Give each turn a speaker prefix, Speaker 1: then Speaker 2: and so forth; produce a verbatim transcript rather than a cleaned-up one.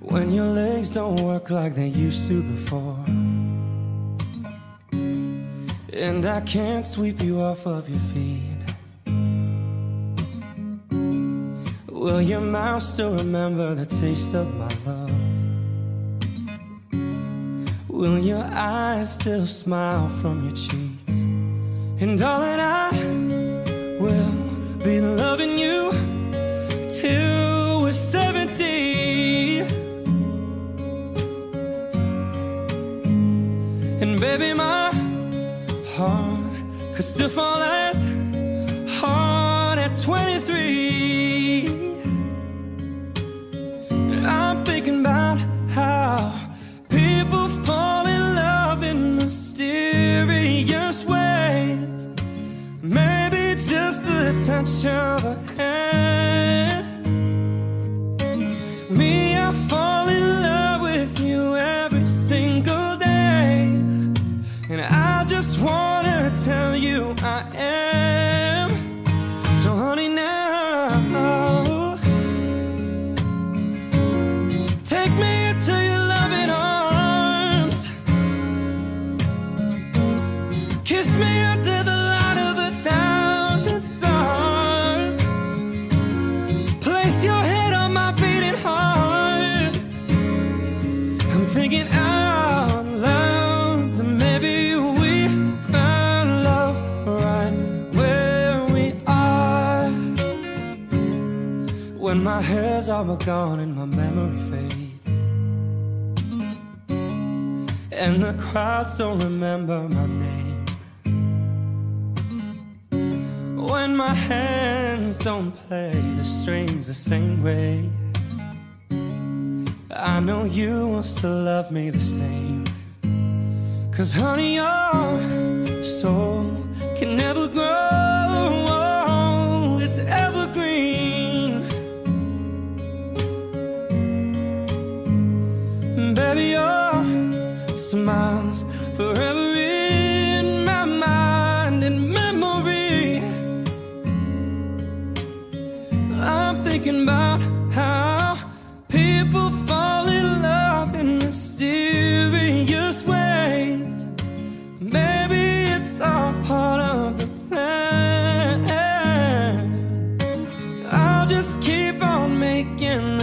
Speaker 1: when your legs don't work like they used to before, and I can't sweep you off of your feet. Will your mouth still remember the taste of my love? Will your eyes still smile from your cheeks? And darling, I will be loving you till we're seventy. And baby, my heart could still fall as hard at twenty-three. And I'm thinking about how people fall in love in mysterious ways. Maybe just the touch of a hand. Me, I fall in love with you every single day, and I just wanna tell you I am. So honey, now take me into your loving arms. Kiss me under the light of a thousand stars. Place your head on my beating heart. I'm thinking out loud that maybe we found love right where we are. When my hair's all but gone and my memory fades, and the crowds don't remember my name, when my hands don't play the strings the same way, I know you will still love me the same. Cause honey, your soul can never grow, it's evergreen. Baby, your smile's forever in my mind and memory. I'm thinking about how people fall in love in mysterious ways. Maybe it's all part of the plan. I'll just keep on making